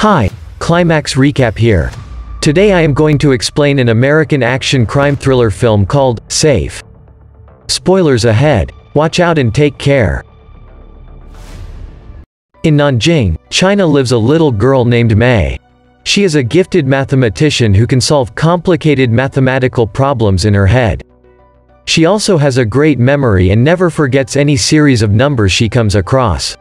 Hi, Climax Recap here. Today I am going to explain an American action crime thriller film called Safe. Spoilers ahead, watch out and take care. In Nanjing, China lives a little girl named Mei. She is a gifted mathematician who can solve complicated mathematical problems in her head. She also has a great memory and never forgets any series of numbers she comes across.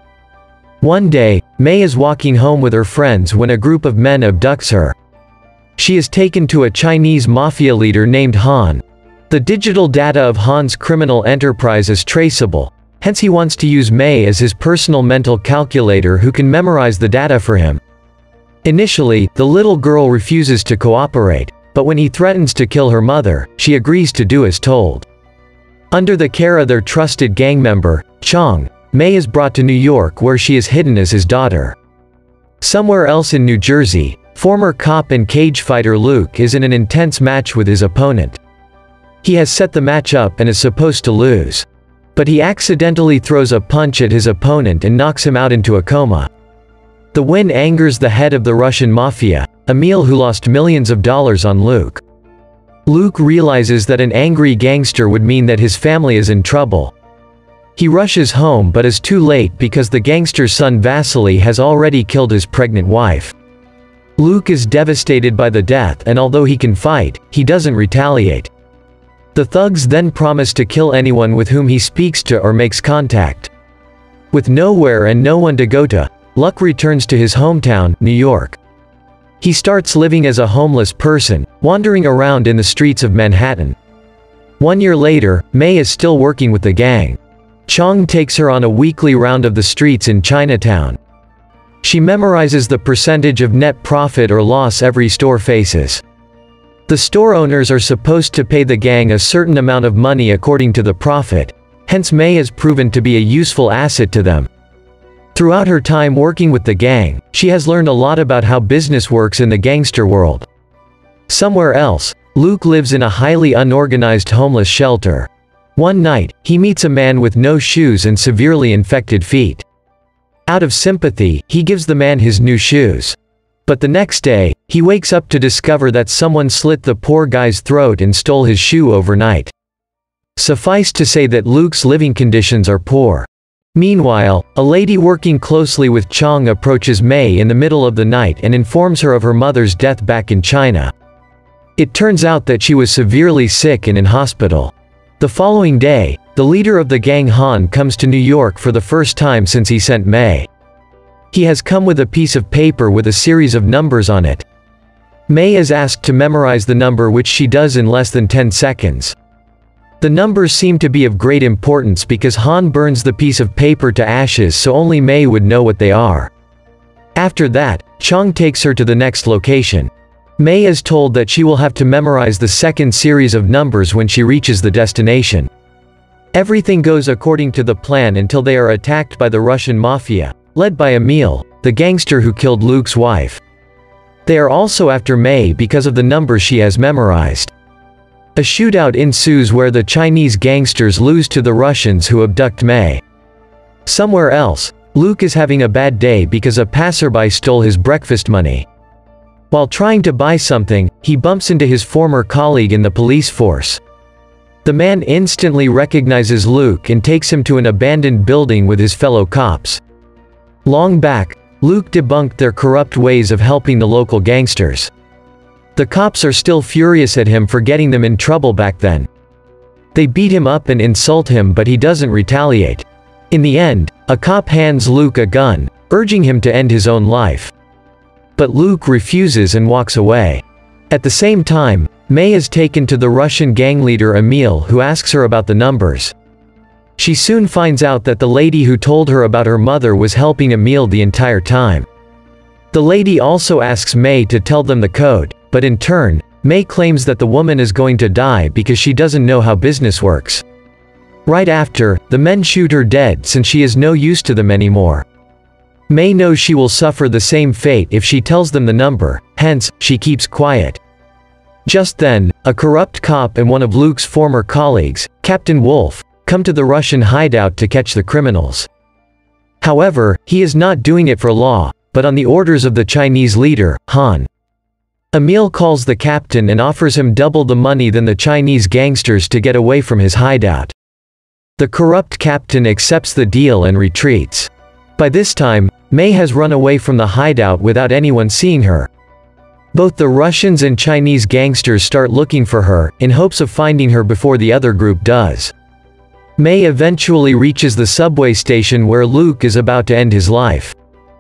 One day, Mei is walking home with her friends when a group of men abducts her. She is taken to a Chinese mafia leader named Han. The digital data of Han's criminal enterprise is traceable, hence he wants to use Mei as his personal mental calculator who can memorize the data for him. Initially, the little girl refuses to cooperate, but when he threatens to kill her mother, she agrees to do as told. Under the care of their trusted gang member, Chong, Mei is brought to New York where she is hidden as his daughter. Somewhere else in New Jersey, former cop and cage fighter Luke is in an intense match with his opponent. He has set the match up and is supposed to lose. But he accidentally throws a punch at his opponent and knocks him out into a coma. The win angers the head of the Russian mafia, Emil, who lost millions of dollars on Luke. Luke realizes that an angry gangster would mean that his family is in trouble. He rushes home but is too late because the gangster's son Vasily has already killed his pregnant wife. Luke is devastated by the death, and although he can fight, he doesn't retaliate. The thugs then promise to kill anyone with whom he speaks to or makes contact. With nowhere and no one to go to, Luke returns to his hometown, New York. He starts living as a homeless person, wandering around in the streets of Manhattan. 1 year later, Mei is still working with the gang. Chong takes her on a weekly round of the streets in Chinatown. She memorizes the percentage of net profit or loss every store faces. The store owners are supposed to pay the gang a certain amount of money according to the profit, hence Mei has proven to be a useful asset to them. Throughout her time working with the gang, she has learned a lot about how business works in the gangster world. Somewhere else, Luke lives in a highly unorganized homeless shelter. One night, he meets a man with no shoes and severely infected feet. Out of sympathy, he gives the man his new shoes. But the next day, he wakes up to discover that someone slit the poor guy's throat and stole his shoe overnight. Suffice to say that Luke's living conditions are poor. Meanwhile, a lady working closely with Chong approaches Mei in the middle of the night and informs her of her mother's death back in China. It turns out that she was severely sick and in hospital. The following day, the leader of the gang Han comes to New York for the first time since he sent Mei. He has come with a piece of paper with a series of numbers on it. Mei is asked to memorize the number, which she does in less than 10 seconds. The numbers seem to be of great importance because Han burns the piece of paper to ashes so only Mei would know what they are. After that, Chong takes her to the next location. Mei is told that she will have to memorize the second series of numbers when she reaches the destination. Everything goes according to the plan until they are attacked by the Russian mafia, led by Emil, the gangster who killed Luke's wife. They are also after Mei because of the numbers she has memorized. A shootout ensues where the Chinese gangsters lose to the Russians who abduct Mei. Somewhere else, Luke is having a bad day because a passerby stole his breakfast money. While trying to buy something, he bumps into his former colleague in the police force. The man instantly recognizes Luke and takes him to an abandoned building with his fellow cops. Long back, Luke debunked their corrupt ways of helping the local gangsters. The cops are still furious at him for getting them in trouble back then. They beat him up and insult him, but he doesn't retaliate. In the end, a cop hands Luke a gun, urging him to end his own life. But Luke refuses and walks away. At the same time, Mei is taken to the Russian gang leader Emil, who asks her about the numbers. She soon finds out that the lady who told her about her mother was helping Emil the entire time. The lady also asks Mei to tell them the code, but in turn, Mei claims that the woman is going to die because she doesn't know how business works. Right after, the men shoot her dead since she is no use to them anymore. Mei knows she will suffer the same fate if she tells them the number, hence, she keeps quiet. Just then, a corrupt cop and one of Luke's former colleagues, Captain Wolf, come to the Russian hideout to catch the criminals. However, he is not doing it for law, but on the orders of the Chinese leader, Han. Emil calls the captain and offers him double the money than the Chinese gangsters to get away from his hideout. The corrupt captain accepts the deal and retreats. By this time, May has run away from the hideout without anyone seeing her. Both the Russians and Chinese gangsters start looking for her, in hopes of finding her before the other group does. May eventually reaches the subway station where Luke is about to end his life.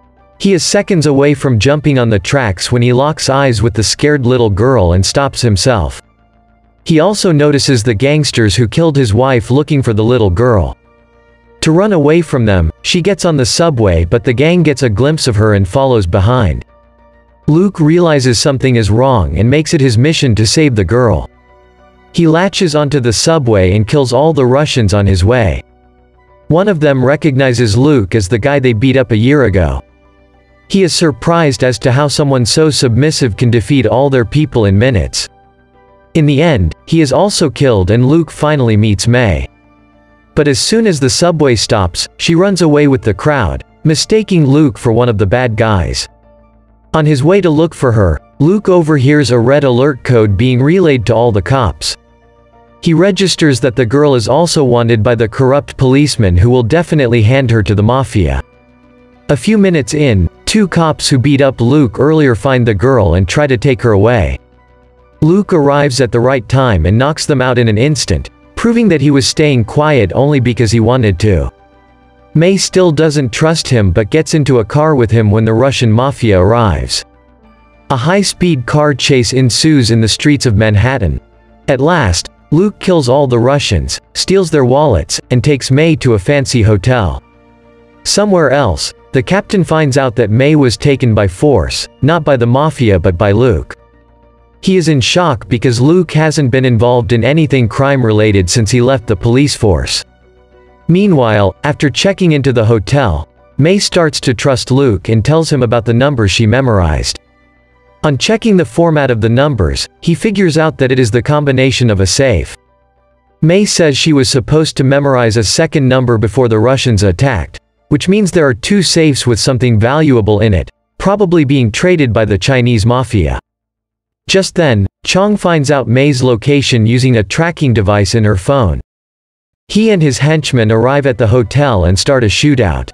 He is seconds away from jumping on the tracks when he locks eyes with the scared little girl and stops himself. He also notices the gangsters who killed his wife looking for the little girl. To run away from them, she gets on the subway, but the gang gets a glimpse of her and follows behind. Luke realizes something is wrong and makes it his mission to save the girl. He latches onto the subway and kills all the Russians on his way. One of them recognizes Luke as the guy they beat up a year ago. He is surprised as to how someone so submissive can defeat all their people in minutes. In the end, he is also killed and Luke finally meets May. But as soon as the subway stops, she runs away with the crowd, mistaking Luke for one of the bad guys. On his way to look for her, Luke overhears a red alert code being relayed to all the cops. He registers that the girl is also wanted by the corrupt policeman who will definitely hand her to the mafia. A few minutes in, two cops who beat up Luke earlier find the girl and try to take her away. Luke arrives at the right time and knocks them out in an instant, proving that he was staying quiet only because he wanted to. May still doesn't trust him but gets into a car with him when the Russian mafia arrives. A high-speed car chase ensues in the streets of Manhattan. At last, Luke kills all the Russians, steals their wallets, and takes May to a fancy hotel. Somewhere else, the captain finds out that May was taken by force, not by the mafia but by Luke. He is in shock because Luke hasn't been involved in anything crime-related since he left the police force. Meanwhile, after checking into the hotel, May starts to trust Luke and tells him about the numbers she memorized. On checking the format of the numbers, he figures out that it is the combination of a safe. May says she was supposed to memorize a second number before the Russians attacked, which means there are two safes with something valuable in it, probably being traded by the Chinese mafia. Just then, Chong finds out May's location using a tracking device in her phone. He and his henchmen arrive at the hotel and start a shootout.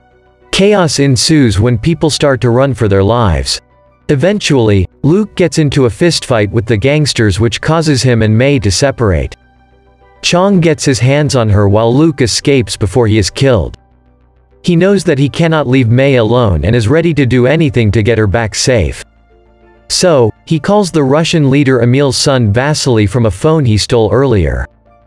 Chaos ensues when people start to run for their lives. Eventually, Luke gets into a fistfight with the gangsters which causes him and May to separate. Chong gets his hands on her while Luke escapes before he is killed. He knows that he cannot leave May alone and is ready to do anything to get her back safe. So, he calls the Russian leader Emil's son Vasily from a phone he stole earlier.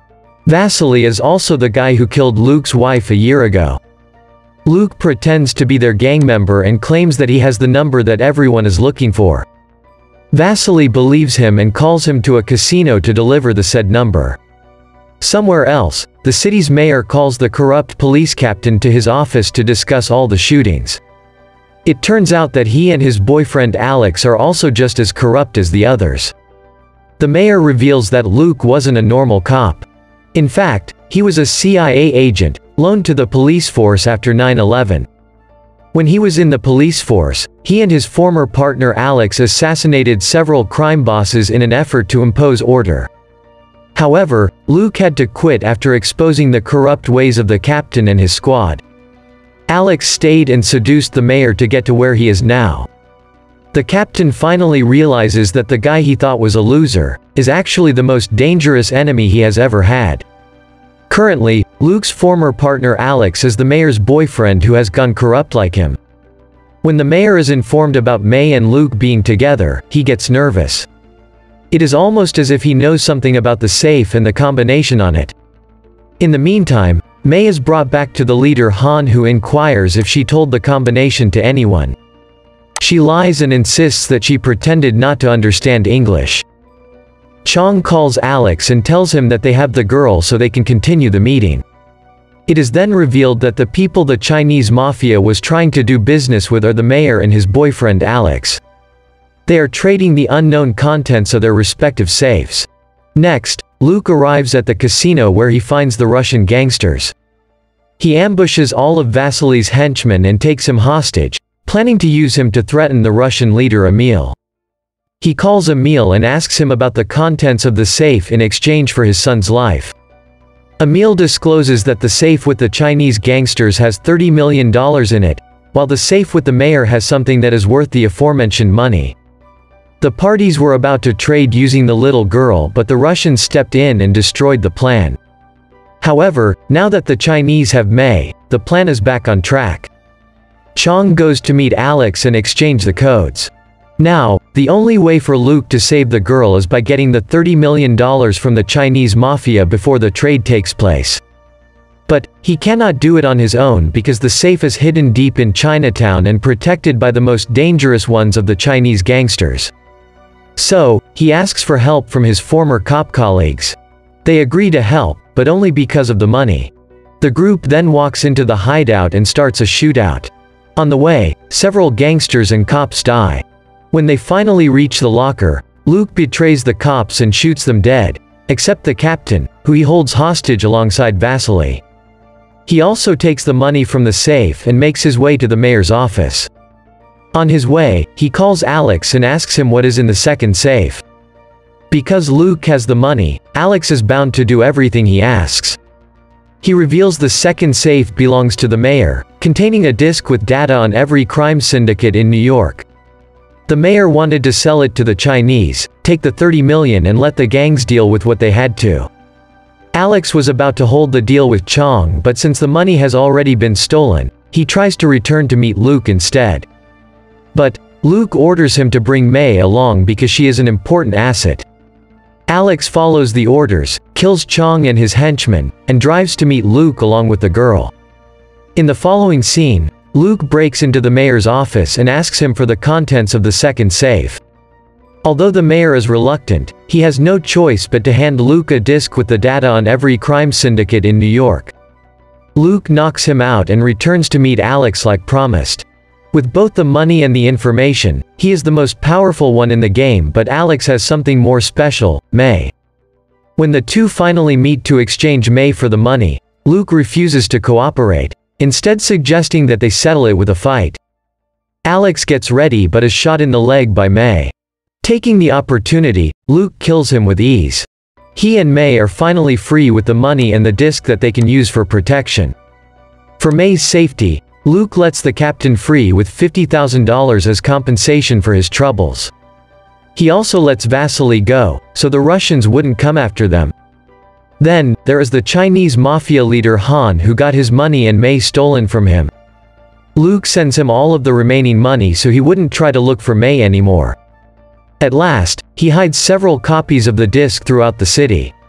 Vasily is also the guy who killed Luke's wife a year ago. Luke pretends to be their gang member and claims that he has the number that everyone is looking for. Vasily believes him and calls him to a casino to deliver the said number. Somewhere else, the city's mayor calls the corrupt police captain to his office to discuss all the shootings. It turns out that he and his boyfriend Alex are also just as corrupt as the others. The mayor reveals that Luke wasn't a normal cop. In fact, he was a CIA agent, loaned to the police force after 9/11. When he was in the police force, he and his former partner Alex assassinated several crime bosses in an effort to impose order. However, Luke had to quit after exposing the corrupt ways of the captain and his squad. Alex stayed and seduced the mayor to get to where he is now. The captain finally realizes that the guy he thought was a loser is actually the most dangerous enemy he has ever had. Currently, Luke's former partner Alex is the mayor's boyfriend who has gone corrupt like him. When the mayor is informed about May and Luke being together, he gets nervous. It is almost as if he knows something about the safe and the combination on it. In the meantime, May is brought back to the leader Han, who inquires if she told the combination to anyone. She lies and insists that she pretended not to understand English. Chong calls Alex and tells him that they have the girl so they can continue the meeting. It is then revealed that the people the Chinese mafia was trying to do business with are the mayor and his boyfriend Alex. They are trading the unknown contents of their respective safes. Next, Luke arrives at the casino where he finds the Russian gangsters. He ambushes all of Vasily's henchmen and takes him hostage, planning to use him to threaten the Russian leader Emil. He calls Emil and asks him about the contents of the safe in exchange for his son's life. Emil discloses that the safe with the Chinese gangsters has $30 million in it, while the safe with the mayor has something that is worth the aforementioned money. The parties were about to trade using the little girl, but the Russians stepped in and destroyed the plan. However, now that the Chinese have May, the plan is back on track. Chong goes to meet Alex and exchange the codes. Now, the only way for Luke to save the girl is by getting the $30 million from the Chinese mafia before the trade takes place. But he cannot do it on his own because the safe is hidden deep in Chinatown and protected by the most dangerous ones of the Chinese gangsters. So, he asks for help from his former cop colleagues. They agree to help, but only because of the money. The group then walks into the hideout and starts a shootout. On the way, several gangsters and cops die. When they finally reach the locker, Luke betrays the cops and shoots them dead, except the captain, who he holds hostage alongside Vasily. He also takes the money from the safe and makes his way to the mayor's office. On his way, he calls Alex and asks him what is in the second safe. Because Luke has the money, Alex is bound to do everything he asks. He reveals the second safe belongs to the mayor, containing a disk with data on every crime syndicate in New York. The mayor wanted to sell it to the Chinese, take the $30 million and let the gangs deal with what they had to. Alex was about to hold the deal with Chong, but since the money has already been stolen, he tries to return to meet Luke instead. But Luke orders him to bring May along because she is an important asset. Alex follows the orders, kills Chong and his henchmen, and drives to meet Luke along with the girl. In the following scene, Luke breaks into the mayor's office and asks him for the contents of the second safe. Although the mayor is reluctant, he has no choice but to hand Luke a disk with the data on every crime syndicate in New York. Luke knocks him out and returns to meet Alex like promised. With both the money and the information, he is the most powerful one in the game, but Alex has something more special, May. When the two finally meet to exchange May for the money, Luke refuses to cooperate, instead suggesting that they settle it with a fight. Alex gets ready but is shot in the leg by May. Taking the opportunity, Luke kills him with ease. He and May are finally free with the money and the disk that they can use for protection. For May's safety, Luke lets the captain free with $50,000 as compensation for his troubles. He also lets Vasily go, so the Russians wouldn't come after them. Then, there is the Chinese mafia leader Han who got his money and May stolen from him. Luke sends him all of the remaining money so he wouldn't try to look for May anymore. At last, he hides several copies of the disk throughout the city.